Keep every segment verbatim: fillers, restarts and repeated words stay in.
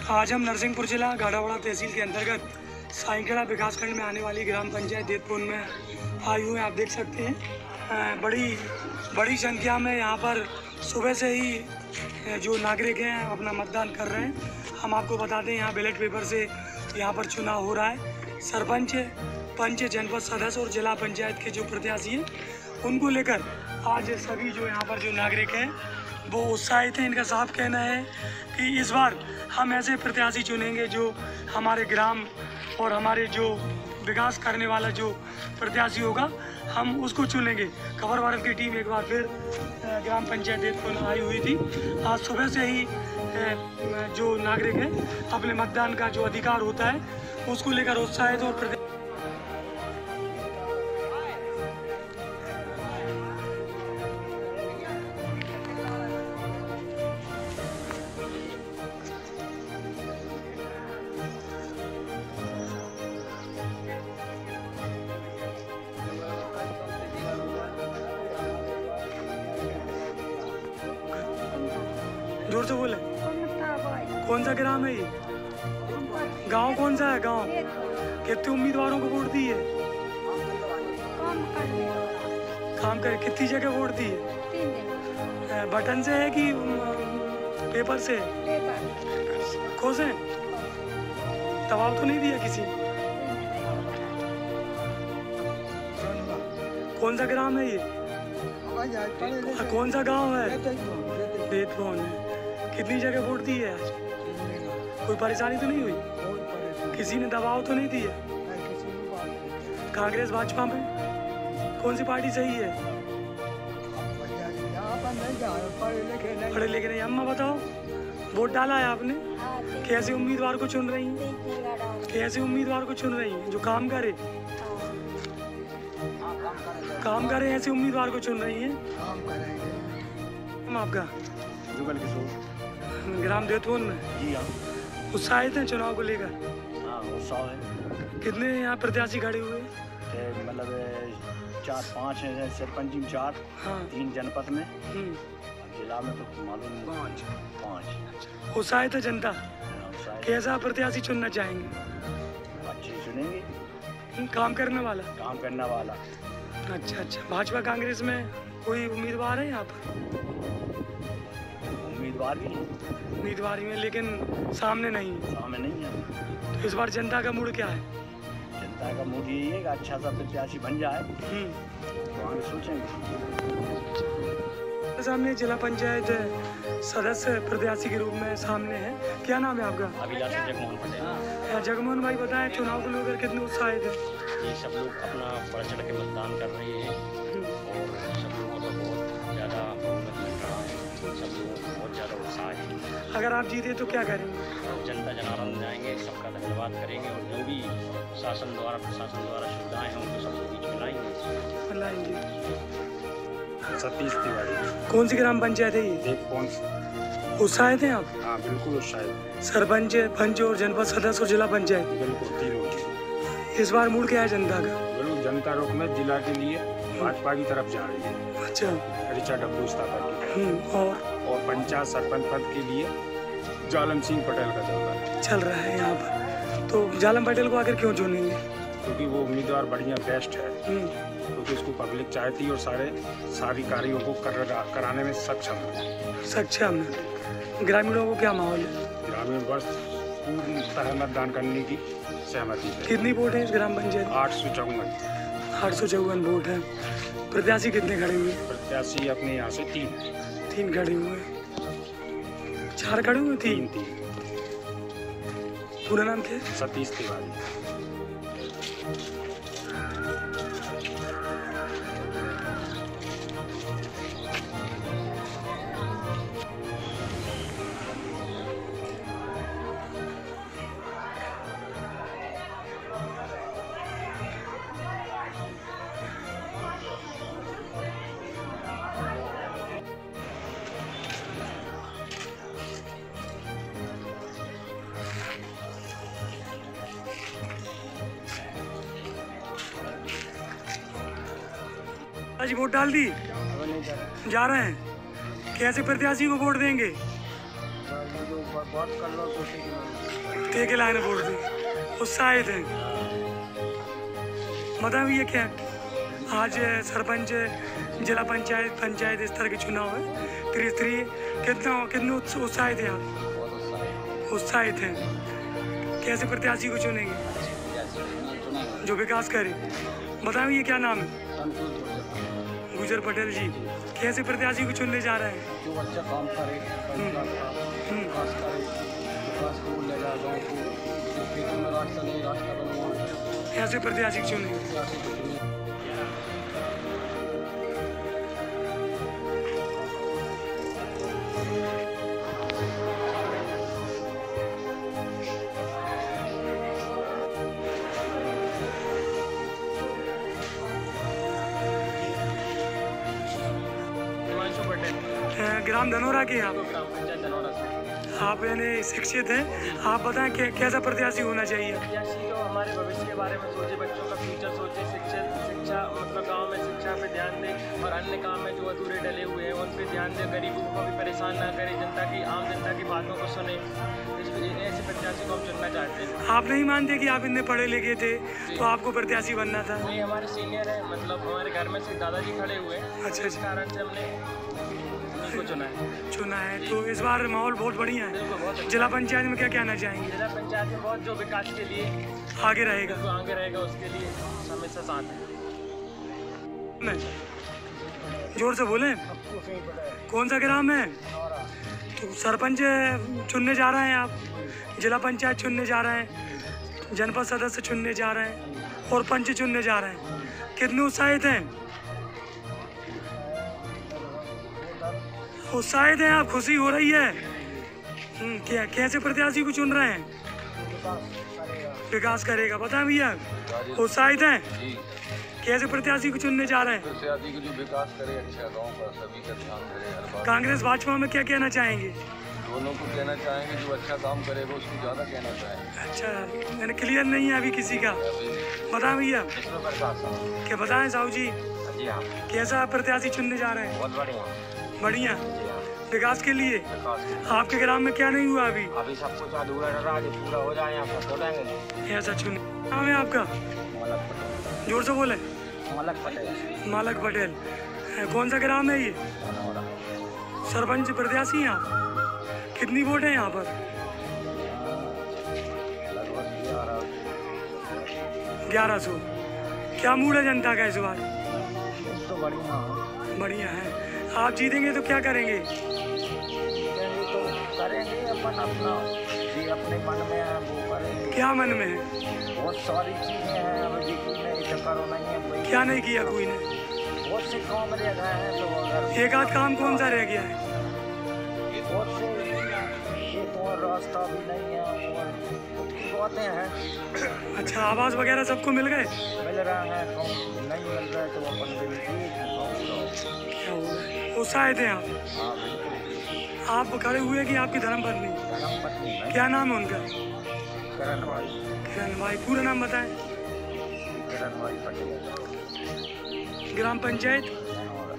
आज हम नरसिंहपुर जिला गाड़ावाड़ा तहसील के अंतर्गत साईखेड़ा विकासखंड में आने वाली ग्राम पंचायत देतपुर में आए हुए हैं। आप देख सकते हैं बड़ी बड़ी संख्या में यहाँ पर सुबह से ही जो नागरिक हैं अपना मतदान कर रहे हैं। हम आपको बता दें यहाँ बैलेट पेपर से यहाँ पर चुनाव हो रहा है। सरपंच, पंच, जनपद सदस्य और जिला पंचायत के जो प्रत्याशी हैं उनको लेकर आज सभी जो यहाँ पर जो नागरिक हैं वो उत्साहित हैं। इनका साफ कहना है कि इस बार हम ऐसे प्रत्याशी चुनेंगे जो हमारे ग्राम और हमारे जो विकास करने वाला जो प्रत्याशी होगा हम उसको चुनेंगे। खबर भारत की टीम एक बार फिर ग्राम पंचायत देतपुर आई हुई थी। आज सुबह से ही जो नागरिक हैं अपने मतदान का जो अधिकार होता है उसको लेकर उत्साहित और जोर से बोले। कौन सा ग्राम है ये? गांव कौन सा है? गांव कितने उम्मीदवारों को वोट दी है? काम करे। कितनी जगह वोट दी है? बटन से है कि पेपर से? खोसे दबाव तो नहीं दिया किसी? कौन सा ग्राम है ये? कौन सा गांव है? देतपुर है। कितनी जगह वोट दी है आज? कोई परेशानी तो नहीं हुई? किसी ने दबाव तो नहीं दिया? कांग्रेस भाजपा में कौन सी पार्टी सही है? पढ़े लिखे नहीं। अम्मा बताओ, वोट डाला है आपने? कैसे उम्मीदवार को चुन रही हैं? कैसे उम्मीदवार को चुन रही हैं? जो काम करे काम करे ऐसे उम्मीदवार को चुन रही हैं। हम आपका जुगल किशोर, ग्राम देतपुर में। जी हाँ। उत्साहित हैं चुनाव को लेकर? हाँ, उत्साह है। कितने यहाँ प्रत्याशी खड़े हुए? मतलब चार पाँच हैं, सरपंच में चार। हाँ। तीन जनपद में, जिला में तो मालूम पाँच पाँच उत्साहित है जनता? कैसा प्रत्याशी चुनना चाहेंगे? अच्छे चुनेंगे। काम करने वाला? काम करने वाला। अच्छा अच्छा। भाजपा कांग्रेस में कोई उम्मीदवार है यहाँ पर? उम्मीदवार भी उम्मीदवार में, लेकिन सामने नहीं सामने नहीं है। तो इस बार जनता का मूड क्या है? जनता का मूड यही है कि अच्छा सा प्रत्याशी बन जाए तो आगे सोचेंगे। सामने जिला पंचायत सदस्य प्रत्याशी के रूप में सामने है। क्या नाम है आपका? अभिलाष जगमोहन पटेल। जगमोहन भाई बताएं, चुनाव को लेकर कितने उत्साहित है? ये सब लोग अपना बढ़ चढ़ के मतदान कर रहे हैं और सब लोगों का बहुत ज़्यादा बहुमत मिल रहा है। सब लोगों को बहुत ज़्यादा उत्साह है। अगर आप जीते तो क्या करेंगे? जनता जनार्दन जाएंगे, सबका धन्यवाद करेंगे और जो भी शासन द्वारा प्रशासन द्वारा सुविधाएं हैं उनको सबको बीच में लाएंगे लाएंगे सतीश तिवारी। कौन सी ग्राम पंचायत है ये? कौन उत्साहित हैं आप? हाँ, बिल्कुल उत्साहित। सरपंच, पंच और जनपद सदस्य और जिला पंचायत? बिल्कुल तीनों। इस बार मूड क्या है जनता का? बिल्कुल जनता रुख में जिला के लिए भाजपा की तरफ जा रही है। अच्छा। ऋचा डब्बू स्थापक। और और पंचायत सरपंच पद के लिए जालम सिंह पटेल का चल रहा है चल रहा है यहाँ पर। तो जालम पटेल को आखिर क्यों चुनेंगे? क्योंकि वो उम्मीदवार बढ़िया बेस्ट है, क्योंकि उसको पब्लिक चाहती है और सारे सारी कार्यों को कर, कराने में सक्षम है। सक्षम है। ग्रामीणों को क्या माहौल है? ग्रामीण वर्ष पूर्णतः मतदान करने की सहमति है। कितनी वोट है इस ग्राम पंचायत? आठ सौ चौवन आठ सौ चौवन वोट है। प्रत्याशी कितने खड़े हुए? प्रत्याशी अपने यहाँ से तीन तीन खड़े हुए। चार खड़े हुए? तीन तीन पूरा नाम क्या है? सतीश तिवारी। आज वोट डाल दी? जा रहे हैं। कैसे प्रत्याशी को वोट देंगे? बहुत कर लो तो टे के लाइन वोट दी, उत्साहित हैं। बताइए क्या आज सरपंच, जिला पंचायत, पंचायत स्तर के चुनाव है, त्रिस्तरीय, कितना कितने उत्स- उत्साहित हैं आप? उत्साहित हैं। कैसे प्रत्याशी को चुनेंगे जो विकास करे? बताइए क्या नाम है? गुजर पटेल जी। कैसे प्रत्याशी को चुनने जा रहे हैं? जो अच्छा काम करे, विकास करे, विकास को ले जाए गाँव को, खेतों में रास्ता नहीं, रास्ता बनवाए, ऐसे प्रत्याशी को चुनेंगे। प्रत्याशी को चुने। अ, ग्राम धनोरा के आप आप यानी शिक्षित हैं, आप बताएं कि कैसा प्रत्याशी होना चाहिए? प्रत्याशी जो हमारे भविष्य के बारे में सोचे, बच्चों का फ्यूचर सोचे, शिक्षा शिक्षा मतलब गांव में शिक्षा पे ध्यान दे और अन्य काम में जो अधूरे डले हुए हैं उन पे ध्यान दे, गरीबों को भी परेशान ना करे, जनता की आम जनता की बातों को सुने। इस ऐसे प्रत्याशी को हम चुनना चाहते हैं। आप नहीं मानते कि आप इतने पढ़े लिखे थे तो आपको प्रत्याशी बनना था? नहीं, हमारे सीनियर है, मतलब हमारे घर में से दादाजी खड़े हुए हैं, अच्छा इस कारण से हमने इनको चुना है चुना है। तो इस बार माहौल बहुत बढ़िया है। बिल्कुल बहुत अच्छा। जिला पंचायत में क्या कहना चाहेंगे? जिला पंचायत में बहुत जो विकास के लिए आगे रहेगा जो आगे रहेगा उसके लिए हमेशा साथ है। मैं जोर से बोले, कौन सा ग्राम है? तो सरपंच चुनने जा रहे हैं आप, जिला पंचायत चुनने जा रहे हैं, जनपद सदस्य चुनने जा रहे हैं और पंच चुनने जा रहे हैं। कितने उत्साहित हैं? उत्साहित हैं आप? खुशी हो रही है? हम्म, क्या कैसे प्रत्याशी को चुन रहे हैं? विकास करेगा। बताएं भैया, उत्साहित हैं? कैसे प्रत्याशी को चुनने जा रहे हैं? प्रत्याशी को जो विकास करे, अच्छा गांव का सभी का ध्यान करे, हर बात। कांग्रेस भाजपा में क्या कहना चाहेंगे? दोनों को कहना चाहेंगे, जो अच्छा काम करेगा उसको ज़्यादा कहना चाहेंगे। अच्छा, मैंने क्लियर नहीं है अभी किसी का। बताएं भैया, क्या बताएं साहू जी, जी हाँ, कैसा प्रत्याशी चुनने जा रहे हैं? बहुत बढ़िया। बढ़िया जी हाँ, विकास के लिए। विकास के लिए। आपके ग्राम में क्या नहीं हुआ अभी? अभी सब कुछ अधूरा रहा है, पूरा हो जाए आप सब हो जाएंगे। ऐसा चुने। नाम है आपका? जोर से बोले। मलक पटेल। मालक पटेल। कौन सा ग्राम है ये? सरपंच प्रत्याशी हैं आप? कितनी वोट है यहाँ पर? ग्यारह सौ। क्या मूड है जनता का इस बार? तो बढ़िया है। बढ़िया है। आप जीतेंगे तो क्या करेंगे? करेंगे तो करेंगे अपन अपना, जी अपने मन में है वो करेंगे। क्या मन में है? बहुत सारी चीजें हैं, अभी कोई नहीं टक्कर नहीं है कोई। क्या नहीं किया कोई ने? बहुत से काम रह गए हैं, तो अगर एक आध काम कौन सा रह गया है? बहुत से ये तो और रास्ता भी नहीं है और कुछ की बातें हैं। अच्छा, आवास वगैरह सबको मिल गए? मिल रहा है तो नहीं मिल रहा है तो अपन भी ठीक है। क्या हो रहा है? उत्साहित हैं आप? हाँ बिल्कुल। आप खड़े हुए कि आपकी धर्मपत्नी? धर्मपत्नी है क्या नाम है उनका? करण भाई। किरण भाई। पूरा नाम बताएं। करण भाई पटेल। ग्राम पंचायत? धनौरा।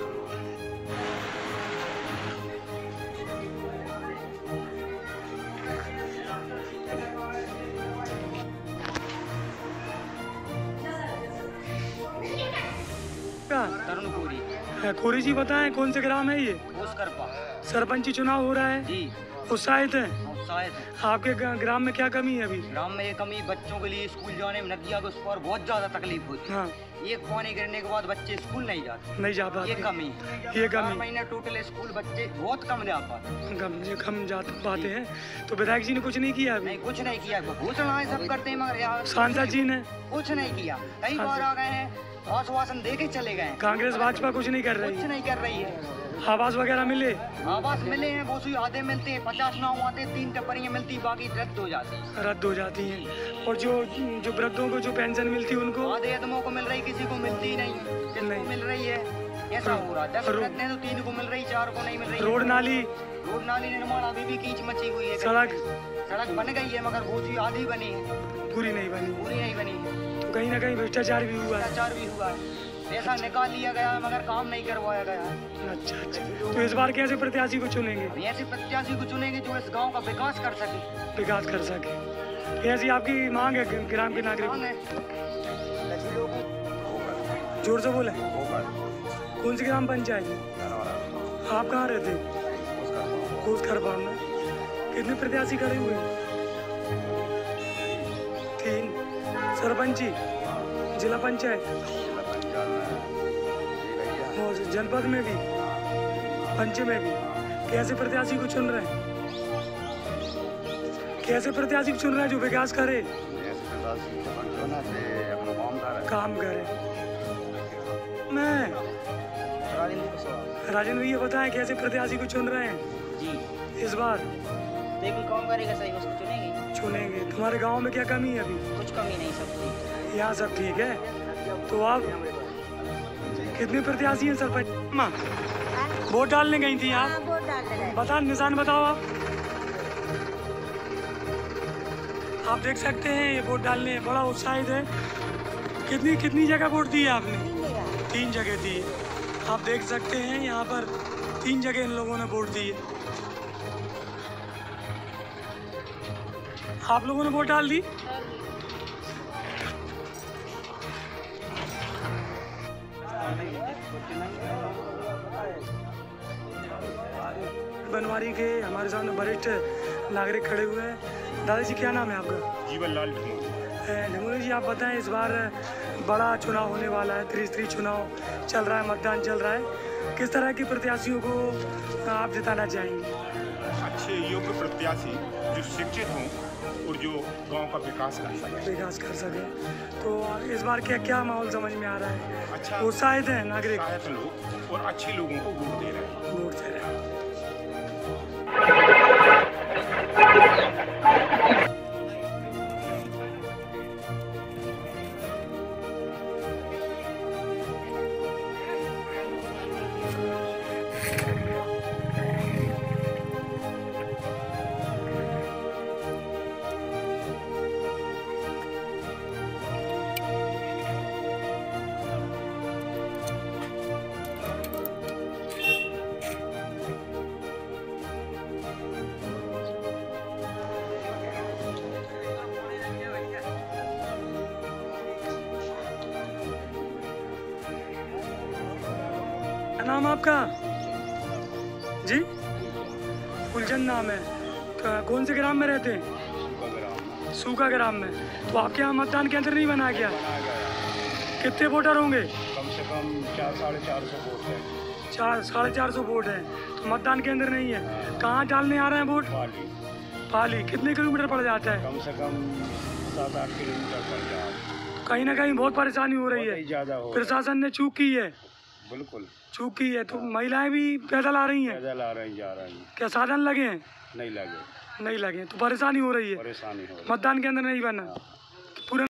तरुणपुरी खोरी जी बताएं, कौन से ग्राम है ये? सरपंची चुनाव हो रहा है जी, उत्साहित है? उत्साहित है। आपके ग- ग्राम में क्या कमी है अभी? ग्राम में ये कमी बच्चों के लिए स्कूल जाने में नदिया के उस पर बहुत ज्यादा तकलीफ होती हाँ, है। एक पानी गिरने के बाद बच्चे स्कूल नहीं जाते, नहीं जा ये पाते। कमी है। ये चार कमी महीने टोटल स्कूल बच्चे बहुत कम जा पाते। कम से कम जा पाते हैं। तो विधायक जी ने कुछ नहीं किया अभी? नहीं, कुछ नहीं किया। घोषणाएं सब करते हैं मगर यार सांसद जी ने? कुछ नहीं किया। कई बार आ गए हैं, आश्वासन दे के चले गए हैं। कांग्रेस भाजपा कुछ नहीं कर रही कुछ है? नहीं कर रही है। आवास वगैरह मिले? आवास मिले हैं, वो सुई आधे मिलते हैं, पचास नाव आते हैं, तीन टपरियाँ मिलती, बाकी रद्द हो जाती हैं। रद्द हो जाती हैं। और जो जो वृद्धों को जो पेंशन मिलती है उनको? आधे आदमों को मिल रही, किसी को मिलती नहीं। किसको नहीं। मिल रही है ऐसा हो रहा है। दस रो- वृद्ध हैं तो तीन को मिल रही, चार को नहीं मिल रही। रोड नाली? रोड नाली निर्माण अभी भी कीच मची हुई है। सड़क? सड़क बन गई है मगर वो चीज आधी बनी है, पूरी नहीं बनी। पूरी नहीं बनी है। तो कहीं ना कहीं भ्रष्टाचार भी हुआ है। भ्रष्टाचार भी हुआ है। पैसा निकाल लिया गया है मगर काम नहीं करवाया गया है। अच्छा अच्छा। तो इस बार कैसे प्रत्याशी को चुनेंगे? ऐसे प्रत्याशी को चुनेंगे जो इस गांव का विकास कर सके। विकास कर सके, ऐसी आपकी मांग है ग्राम के नागरिक? मांग है। जोर से बोले। कौन सी ग्राम पंचायत? आप कहाँ रहते? कोसखरपा में। कितने प्रत्याशी खड़े हुए? तीन। सरपंची, जिला पंचायत और जनपद में भी, पंच में भी। कैसे प्रत्याशी को चुन रहे हैं? कैसे प्रत्याशी को चुन रहे हैं जो विकास करे, काम करे? मैं राजेंद्र, ये बताएं कैसे प्रत्याशी को चुन रहे हैं जी इस बार? देखो काम करेगा सही उसको चुनेंगे। चुनेंगे। तुम्हारे गांव में क्या कमी है अभी? कुछ कमी नहीं, सब ठीक। यहाँ सब ठीक है। तो आप कितने प्रत्याशी हैं सरपंच? माँ वोट डालने गई थी आप? वोट डालने गए। बता, निशान बताओ आप। आप देख सकते हैं ये वोट डालने बड़ा उत्साहित है। कितनी कितनी जगह वोट दी है आपने? तीन जगह दी है। आप देख सकते हैं यहाँ पर तीन जगह इन लोगों ने वोट दी है। आप लोगों ने वोट डाल दी? बनवारी के हमारे सामने वरिष्ठ नागरिक खड़े हुए हैं। दादाजी क्या नाम है आपका? जीवन लाल ढमोली। ढमोली जी, आप बताएं इस बार बड़ा चुनाव होने वाला है, त्रिस्तरीय चुनाव चल रहा है, मतदान चल रहा है। किस तरह के प्रत्याशियों को आप जिताना चाहेंगे? अच्छे योग्य प्रत्याशी जो शिक्षित हों और जो गांव का विकास कर सके। विकास कर सके। तो इस बार क्या क्या माहौल समझ में आ रहा है? अच्छा, उत्साहित है नागरिक, उत्साहित लोग और अच्छे लोगों को वोट दे रहे हैं। वोट दे रहे हैं। नाम आपका जी? फुलचंद नाम है। तो कौन से ग्राम में रहते हैं? सूखा ग्राम में। तो आपके यहाँ मतदान केंद्र नहीं बना गया? कितने वोटर होंगे? कम से कम चार साढ़े चार सौ वोट है। चार साढ़े चार सौ वोट है। तो मतदान केंद्र नहीं है। कहाँ डालने आ रहे हैं वोट? पाली। पाली कितने किलोमीटर पड़ जाता है? कम से कम सात आठ किलोमीटर पड़ जाए। कहीं ना कहीं बहुत परेशानी हो रही है। ज़्यादा हो। प्रशासन ने चूक की है। बिल्कुल चूक की है। तो महिलाएं भी पैदल आ रही हैं? पैदल आ रही जा रही। क्या साधन लगे हैं? नहीं लगे। नहीं लगे तो परेशानी हो रही है। परेशानी हो रही। मतदान केंद्र नहीं बना।